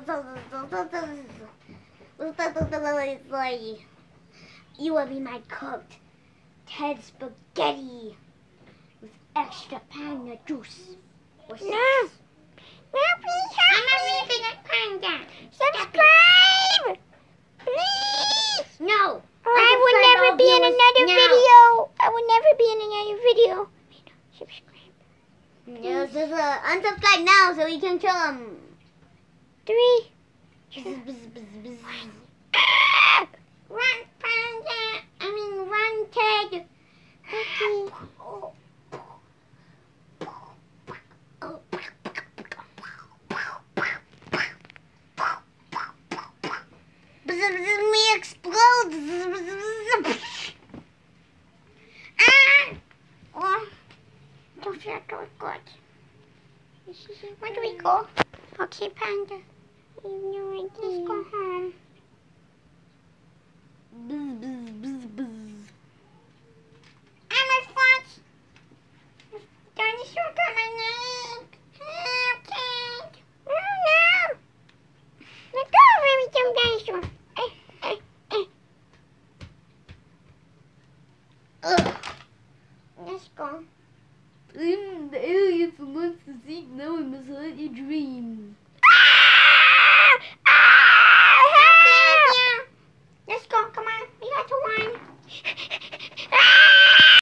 You will be my cooked Ted spaghetti with extra panda juice. No. No, please help I'm leaving a panda. Subscribe! Please! No. I will never be in another video. I will never be in another video. Subscribe. No, just unsubscribe now so we can kill him. 3, 2, 1. Run, panda. Run, Ted. Okay. Me explode. Don't feel good. Where do we go? Okay, panda. Let's go home. Elmer Fudd! Dinosaur got my name! Help, Ted! Oh no! Let go of me, dumb dinosaur. Let's go. The aliens and monsters eat now and must let you dream.